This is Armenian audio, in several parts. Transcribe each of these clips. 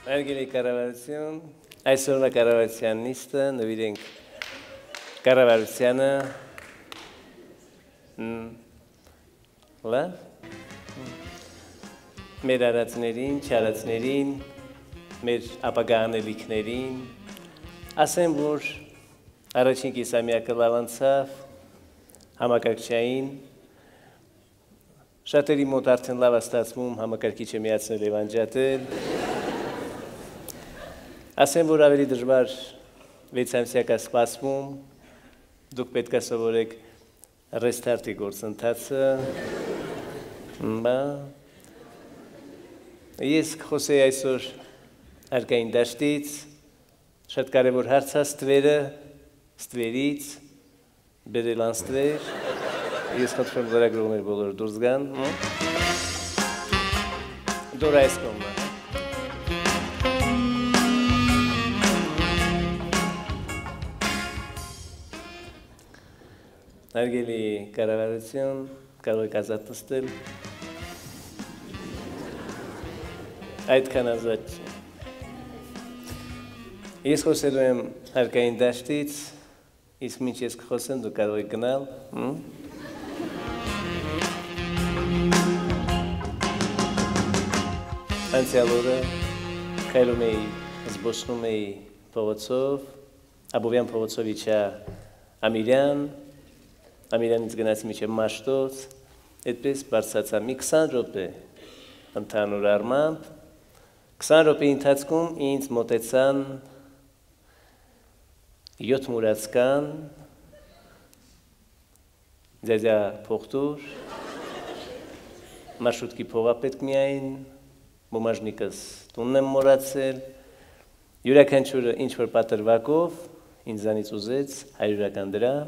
Հարգելի կառավարություն, այսօրվա կառավարության նիստը նվիրենք կառավարությանը լավ մեր արածներին, չարածներին, մեր ապագա անելիքներին, ասեմ, որ առաջին կիսամյակը լավ անցավ, համակարգչային, շատերի մոտ արդեն լավ ստացվում համակարգիչը միացնել եւ անջատել, ասեմ, որ ավելի դժվար 6 ամսյակա սպասվում, դուք պետք է սովորեք ռեստարտի գործընթացը, ես կխոսեի այսօր հարկային դաշտից, շատ կարևոր հարց է ստվերից, բերել անստվեր, ես խնդրում լրագրողներ բոլոր դուրս գան, դուր այս կողմը։ Հարգելի կառավարություն, կարող եք ազատ նստել, այդքան ազատ չէ։ Ես խոսելու եմ հարկային դաշտից, իսկ մինչ ես կխոսեմ, դուք կարող եք գնալ։ Անցյալ օրը քայլում էի, զբոսնում էի փողոցով, Աբովյան փողոցով իջա Ամիրյան, Ամիրյանից գնացի մինչև Մաշտոց, այդպես բարձրացա մի 20 րոպե ընդհանուր առմամբ, 20 րոպեի ընթացքում ինձ մոտեցան 7 մուրացկան, ձեզյա փողտուր, մարշրուտքի փողապետք միայն, բումաժնիկս տունն եմ մոռացել, յուրաքանչյուրը ինչ-որ պատրվակով ինձանից ուզեց 100 դրամ,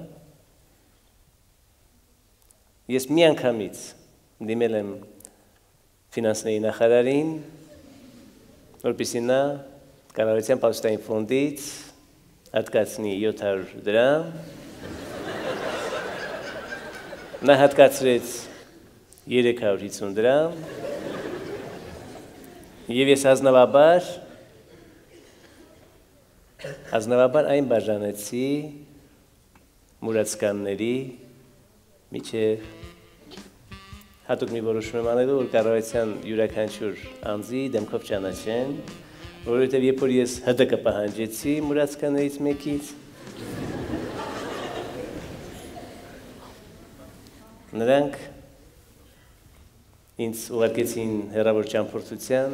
ես մի անգամից դիմել եմ ֆինանսների նախարարին, որպեսզի նա կառավարության պաշտային ֆոնդից հատկացնի 700 դրամ, նա հատկացրեց 350 դրամ, և ես ազնվաբար այն բաժանեցի մուրացկանների միջև հատուկ մի որոշում եմ անելու, որ կառավարության յուրաքանչյուր անձի դեմքով ճանաչեն, որովհետև երբ որ ես ՀԴԿ պահանջեցի մուրացկաններից մեկից, նրանք ինձ ուղարկեցին հեռավոր ճամփորդության,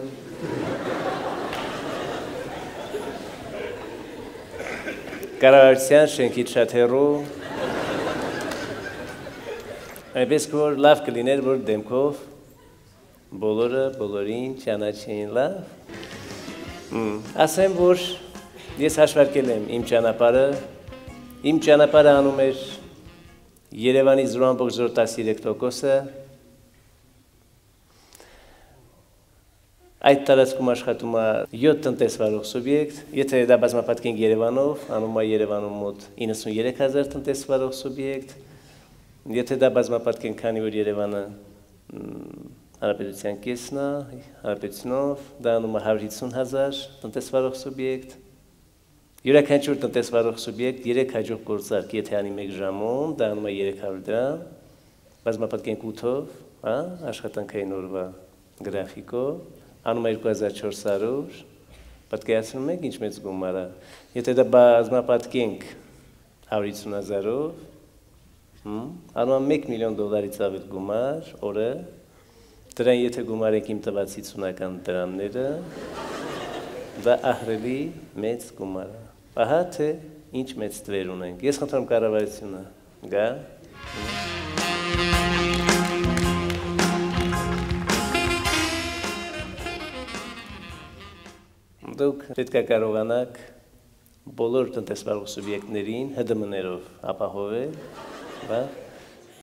կառավարության շենքից շատ հեռու, այնպես որ լավ կլիներ, որ դեմքով բոլորը բոլորին ճանաչեին լավ։ Ասեմ, որ ես հաշվարկել եմ իմ ճանապարհը անում էր Երևանի 0.13%-ը, այդ տարածքում աշխատում է 7 տնտեսվարող սուբյեկտ, եթե դա բազմապատկենք Երևանով, անում է Երևանում մոտ 93,000 տնտեսվարող սուբյեկտ, եթե դա բազմապատկենք, քանի որ Երևանը հանրապետության կեսն է, հանրապետությունով, դա անում է 150,000 տնտեսվարող սուբյեկտ, յուրաքանչյուր տնտեսվարող սուբյեկտ 3 հաջող գործարք, եթե անի 1 ժամում, դա անում է 300 դրամ, բազմապատկենք 8-ով, աշխատանքային օրվա գրաֆիկով, անում է 2400, պատկերացնում եք ինչ մեծ գումար է, եթե դա բազմապատկենք 150,000-ով, անում է $1 միլիոն ավել գումար օրը, դրան եթե գումարենք իմ տված 50 դրամները, դա ահռելի մեծ գումար է, ահա թե ինչ մեծ տվեր ունենք, ես խնդրում կառավարությունը գա, դուք պետք է կարողանաք բոլոր տնտեսվարող սուբյեկտներին ՀԴՄ-ներով ապահովել,